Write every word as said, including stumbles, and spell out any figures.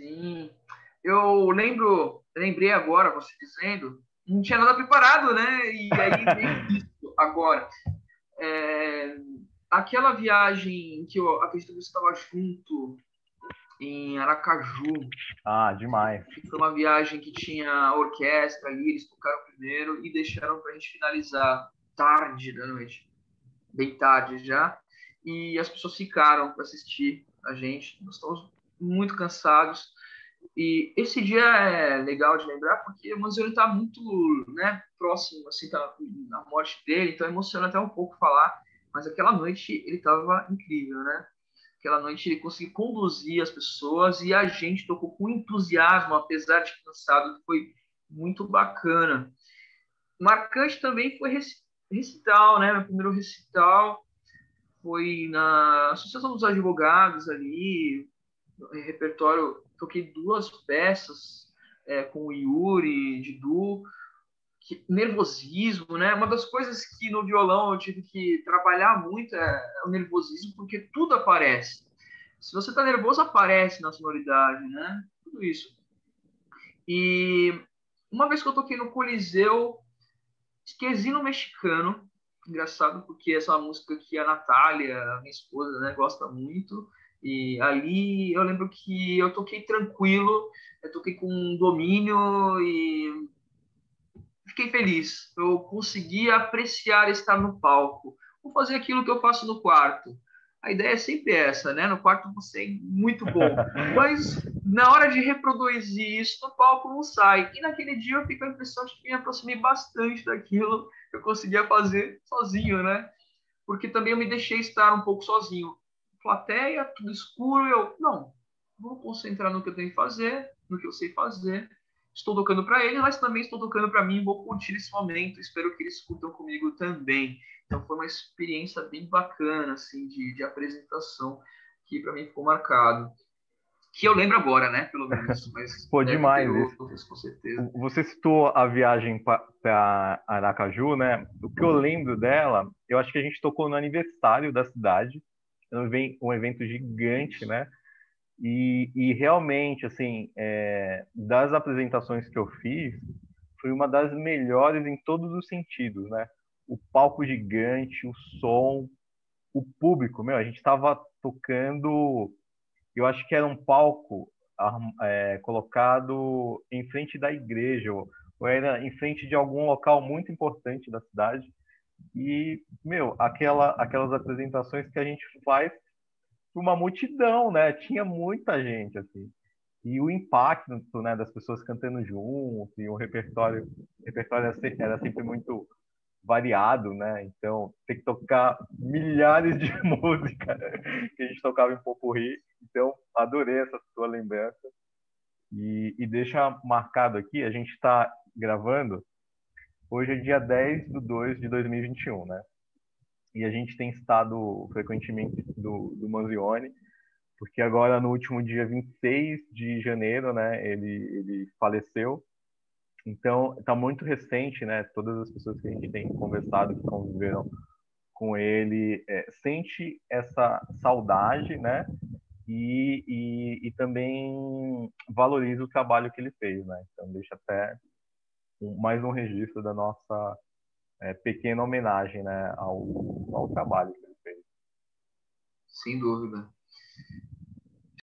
Sim. Eu lembro, lembrei agora, você dizendo, não tinha nada preparado, né? E aí veio isso agora. É, aquela viagem que eu acredito que você estava junto em Aracaju, Ah, demais. que foi uma viagem que tinha orquestra ali, eles tocaram primeiro e deixaram para a gente finalizar tarde da noite, bem tarde já, e as pessoas ficaram para assistir a gente. Nós estamos muito cansados. E esse dia é legal de lembrar porque o Manzoni está muito, né, próximo, assim, tá na morte dele, então emociona até um pouco falar, mas aquela noite ele estava incrível, né? Aquela noite ele conseguiu conduzir as pessoas e a gente tocou com entusiasmo, apesar de cansado, foi muito bacana. Marcante também foi recital, né? Meu primeiro recital foi na Associação dos Advogados ali, repertório, toquei duas peças é, com o Yuri, Didu, que, nervosismo, né? Uma das coisas que no violão eu tive que trabalhar muito é, é o nervosismo, porque tudo aparece. Se você está nervoso, aparece na sonoridade, né? Tudo isso. E uma vez que eu toquei no Coliseu, Esquezino Mexicano, engraçado porque essa música que a Natália, a minha esposa, né, gosta muito. E ali eu lembro que eu toquei tranquilo, eu toquei com domínio e fiquei feliz. Eu consegui apreciar estar no palco. Vou fazer aquilo que eu faço no quarto. A ideia é sempre essa, né? No quarto você é muito bom, mas na hora de reproduzir isso no palco não sai. E naquele dia eu fico com a impressão de que me aproximei bastante daquilo que eu conseguia fazer sozinho, né? Porque também eu me deixei estar um pouco sozinho. Plateia, tudo escuro, eu não, vou concentrar no que eu tenho que fazer, no que eu sei fazer. Estou tocando para ele, mas também estou tocando para mim. Vou curtir esse momento. Espero que eles curtam comigo também. Então foi uma experiência bem bacana, assim, de, de apresentação, que para mim ficou marcado. Que eu lembro agora, né? Pelo menos, mas Pô, deve ter demais. outros, com certeza. Você citou a viagem para Aracaju, né? O que eu lembro dela, eu acho que a gente tocou no aniversário da cidade, um evento gigante, né? E, e realmente, assim, é, das apresentações que eu fiz, foi uma das melhores em todos os sentidos, né? O palco gigante, o som, o público, meu, a gente estava tocando, eu acho que era um palco é, colocado em frente da igreja, ou, ou era em frente de algum local muito importante da cidade. E, meu, aquela, aquelas apresentações que a gente faz para uma multidão, né? Tinha muita gente, assim. E o impacto, né, das pessoas cantando junto, e o repertório, o repertório era sempre, era sempre muito variado, né? Então, tem que tocar milhares de músicas que a gente tocava em Popurrí. Então, adorei essa sua lembrança. E, e deixa marcado aqui, a gente está gravando, hoje é dia dez de dois de dois mil e vinte e um, né? E a gente tem estado frequentemente do, do Manzioni, porque agora no último dia vinte e seis de janeiro, né, ele, ele faleceu. Então, está muito recente, né? Todas as pessoas que a gente tem conversado, que conviveram com ele, é, sente essa saudade, né? E, e, e também valoriza o trabalho que ele fez, né? Então, deixa até um, mais um registro da nossa é, pequena homenagem, né, ao, ao trabalho que ele fez. Sem dúvida.